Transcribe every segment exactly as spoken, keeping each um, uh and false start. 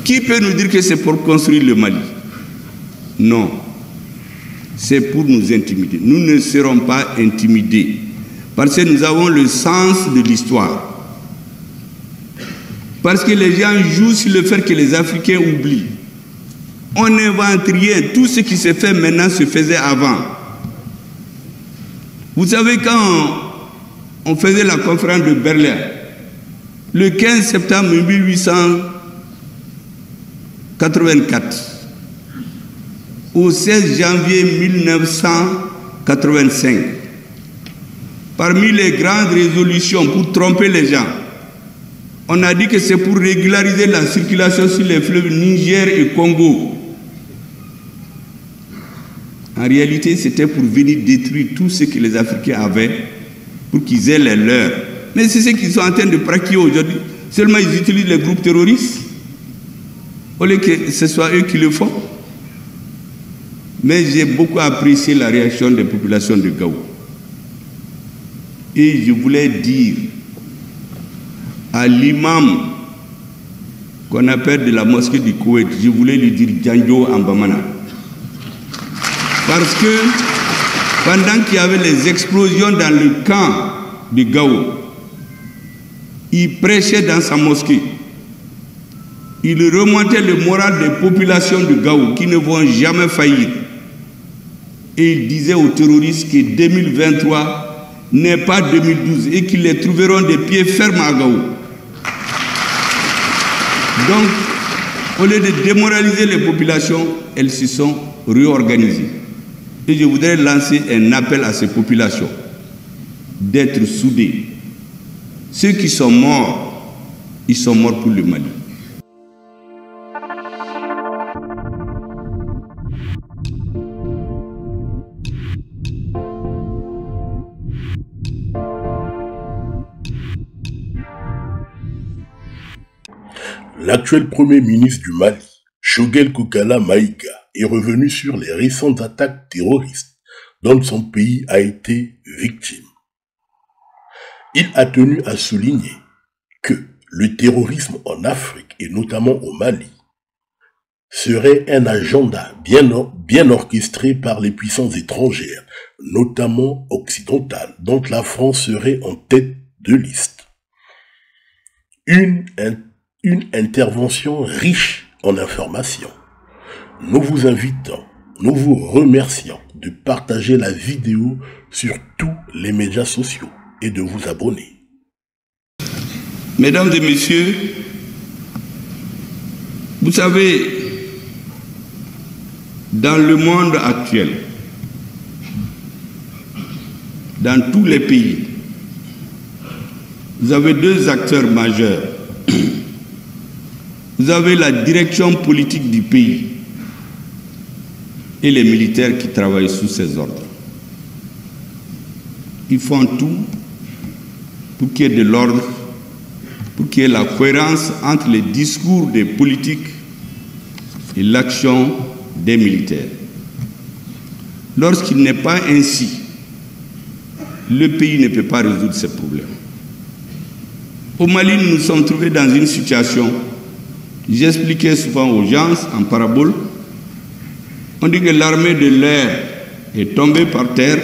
Qui peut nous dire que c'est pour construire le Mali? Non. C'est pour nous intimider. Nous ne serons pas intimidés. Parce que nous avons le sens de l'histoire. Parce que les gens jouent sur le fait que les Africains oublient. On n'invente rien. Tout ce qui se fait maintenant se faisait avant. Vous savez, quand on faisait la conférence de Berlin, le quinze septembre mille huit cent quatre-vingt-quatre, au seize janvier mille neuf cent quatre-vingt-cinq, parmi les grandes résolutions pour tromper les gens, on a dit que c'est pour régulariser la circulation sur les fleuves Niger et Congo. En réalité, c'était pour venir détruire tout ce que les Africains avaient pour qu'ils aient les leurs. Mais c'est ce qu'ils sont en train de pratiquer aujourd'hui. Seulement, ils utilisent les groupes terroristes au lieu que ce soit eux qui le font. Mais j'ai beaucoup apprécié la réaction des populations de Gao. Et je voulais dire à l'imam qu'on appelle de la mosquée du Koweït, je voulais lui dire Djanjo Ambamana. Parce que pendant qu'il y avait les explosions dans le camp de Gao, il prêchait dans sa mosquée. Il remontait le moral des populations de Gao qui ne vont jamais faillir. Et il disait aux terroristes que deux mille vingt-trois n'est pas deux mille douze et qu'ils les trouveront des pieds fermes à Gao. Donc, au lieu de démoraliser les populations, elles se sont réorganisées. Et je voudrais lancer un appel à ces populations d'être soudées. Ceux qui sont morts, ils sont morts pour le Mali. L'actuel Premier ministre du Mali, Choguel Kokala Maïga, est revenu sur les récentes attaques terroristes dont son pays a été victime. Il a tenu à souligner que le terrorisme en Afrique et notamment au Mali serait un agenda bien, bien orchestré par les puissances étrangères, notamment occidentales, dont la France serait en tête de liste. Une, une intervention riche en informations. Nous vous invitons, nous vous remercions de partager la vidéo sur tous les médias sociaux et de vous abonner. Mesdames et messieurs, vous savez, dans le monde actuel, dans tous les pays, vous avez deux acteurs majeurs. Vous avez la direction politique du pays et les militaires qui travaillent sous ses ordres. Ils font tout pour qu'il y ait de l'ordre, pour qu'il y ait la cohérence entre les discours des politiques et l'action des militaires. Lorsqu'il n'est pas ainsi, le pays ne peut pas résoudre ses problèmes. Au Mali, nous nous sommes trouvés dans une situation, j'expliquais souvent aux gens en parabole, on dit que l'armée de l'air est tombée par terre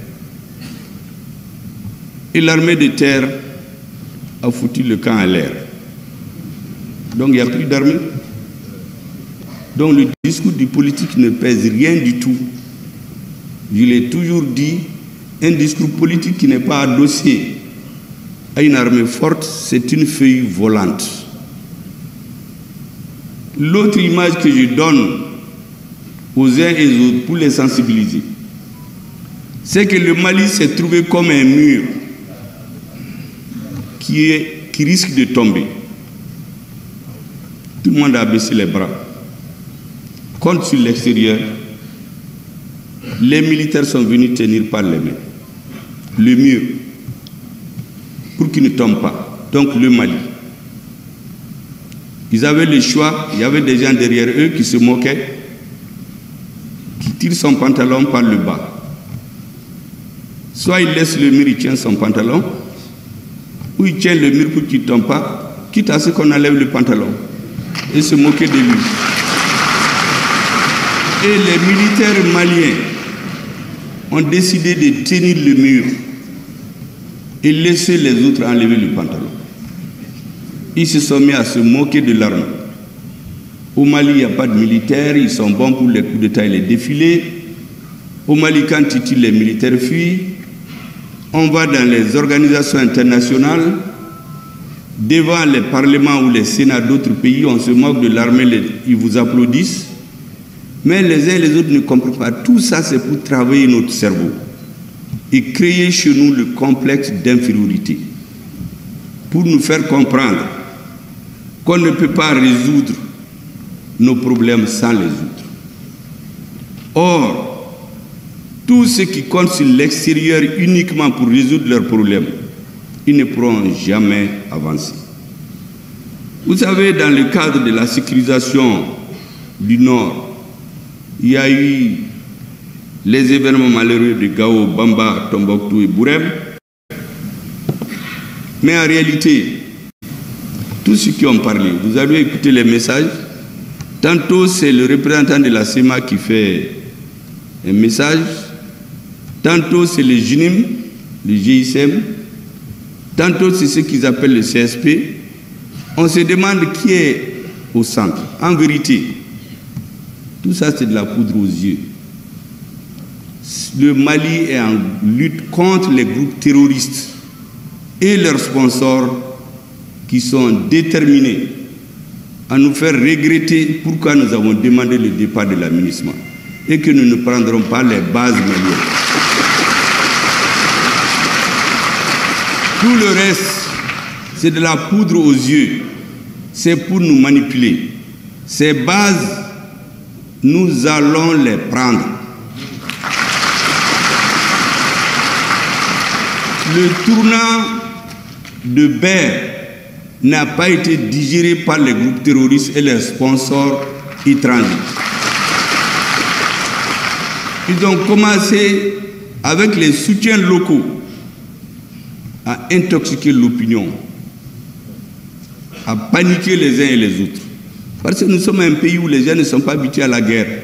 et l'armée de terre a foutu le camp à l'air. Donc il n'y a plus d'armée. Donc le discours du politique ne pèse rien du tout. Je l'ai toujours dit, un discours politique qui n'est pas adossé à une armée forte, c'est une feuille volante. L'autre image que je donne aux uns et aux autres pour les sensibiliser, c'est que le Mali s'est trouvé comme un mur qui, est, qui risque de tomber. Tout le monde a baissé les bras. Compte sur l'extérieur, les militaires sont venus tenir par les mains le mur pour qu'il ne tombe pas. Donc le Mali. Ils avaient le choix, il y avait des gens derrière eux qui se moquaient, qui tirent son pantalon par le bas. Soit il laisse le mur, il tient son pantalon, ou il tient le mur pour qu'il ne tombe pas, quitte à ce qu'on enlève le pantalon. et se moquer de lui. Et les militaires maliens ont décidé de tenir le mur et laisser les autres enlever le pantalon. Ils se sont mis à se moquer de l'armée. Au Mali, il n'y a pas de militaires, ils sont bons pour les coups d'État et les défilés. Au Mali, quand les militaires fuient, on va dans les organisations internationales, devant les parlements ou les sénats d'autres pays, on se moque de l'armée, ils vous applaudissent. Mais les uns et les autres ne comprennent pas. Tout ça, c'est pour travailler notre cerveau et créer chez nous le complexe d'infériorité, pour nous faire comprendre qu'on ne peut pas résoudre nos problèmes sans les autres. Or, tous ceux qui comptent sur l'extérieur uniquement pour résoudre leurs problèmes, ils ne pourront jamais avancer. Vous savez, dans le cadre de la sécurisation du Nord, il y a eu les événements malheureux de Gao, Bamba, Tombouctou et Bourem. Mais en réalité, tous ceux qui ont parlé, vous avez écouté les messages. Tantôt, c'est le représentant de la S E M A qui fait un message. Tantôt, c'est le G N I M, le G I C M. Tantôt, c'est ce qu'ils appellent le C S P. On se demande qui est au centre. En vérité, tout ça, c'est de la poudre aux yeux. Le Mali est en lutte contre les groupes terroristes et leurs sponsors qui sont déterminés à nous faire regretter pourquoi nous avons demandé le départ de l'aménagement et que nous ne prendrons pas les bases maliennes. Tout le reste, c'est de la poudre aux yeux. C'est pour nous manipuler. Ces bases, nous allons les prendre. Le tournant de Bair n'a pas été digéré par les groupes terroristes et les sponsors étrangers. Ils ont commencé avec les soutiens locaux à intoxiquer l'opinion, à paniquer les uns et les autres. Parce que nous sommes un pays où les gens ne sont pas habitués à la guerre.